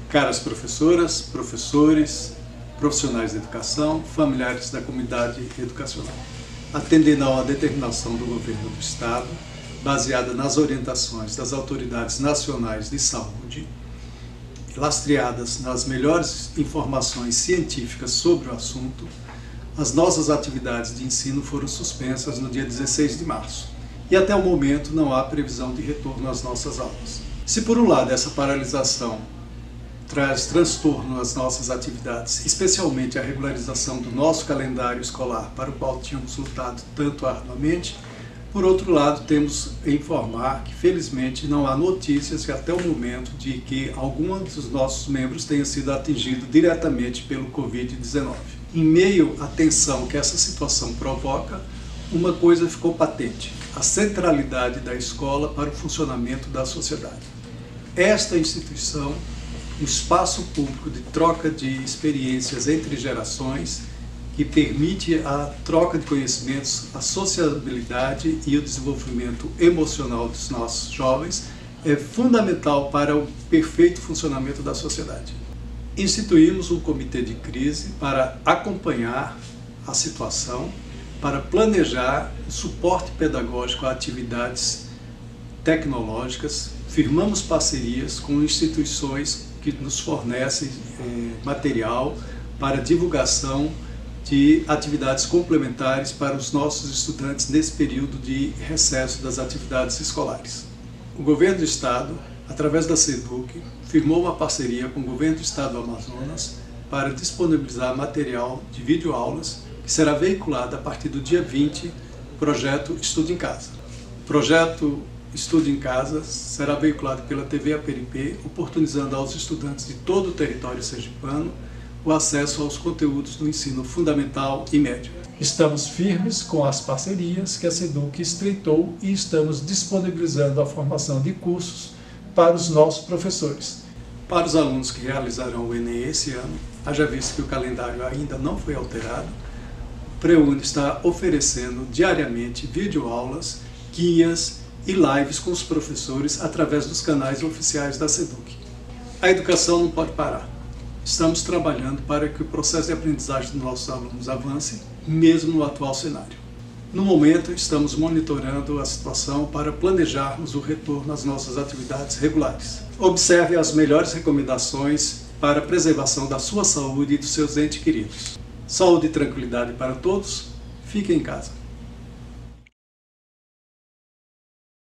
Caras professoras, professores, profissionais de educação, familiares da comunidade educacional. Atendendo a uma determinação do Governo do Estado, baseada nas orientações das autoridades nacionais de saúde, lastreadas nas melhores informações científicas sobre o assunto, as nossas atividades de ensino foram suspensas no dia 16 de março e até o momento não há previsão de retorno às nossas aulas. Se por um lado essa paralisação traz transtorno às nossas atividades, especialmente a regularização do nosso calendário escolar para o qual tínhamos lutado tanto arduamente, por outro lado, temos a informar que, felizmente, não há notícias até o momento de que algum dos nossos membros tenha sido atingido diretamente pelo Covid-19. Em meio à tensão que essa situação provoca, uma coisa ficou patente: a centralidade da escola para o funcionamento da sociedade. Esta instituição, um espaço público de troca de experiências entre gerações, que permite a troca de conhecimentos, a sociabilidade e o desenvolvimento emocional dos nossos jovens, é fundamental para o perfeito funcionamento da sociedade. Instituímos um comitê de crise para acompanhar a situação, para planejar o suporte pedagógico a atividades tecnológicas, firmamos parcerias com instituições que nos fornecem material para divulgação de atividades complementares para os nossos estudantes nesse período de recesso das atividades escolares. O Governo do Estado, através da SEDUC, firmou uma parceria com o Governo do Estado do Amazonas para disponibilizar material de videoaulas que será veiculado a partir do dia 20, o projeto Estudo em Casa. O projeto Estudo em Casa será veiculado pela TV Aperipê, oportunizando aos estudantes de todo o território sergipano o acesso aos conteúdos do ensino fundamental e médio. Estamos firmes com as parcerias que a SEDUC estreitou e estamos disponibilizando a formação de cursos para os nossos professores. Para os alunos que realizarão o Enem esse ano, haja visto que o calendário ainda não foi alterado, o PREUNI está oferecendo diariamente videoaulas, guias e lives com os professores através dos canais oficiais da SEDUC. A educação não pode parar. Estamos trabalhando para que o processo de aprendizagem dos nossos alunos avance, mesmo no atual cenário. No momento, estamos monitorando a situação para planejarmos o retorno às nossas atividades regulares. Observe as melhores recomendações para a preservação da sua saúde e dos seus entes queridos. Saúde e tranquilidade para todos. Fiquem em casa.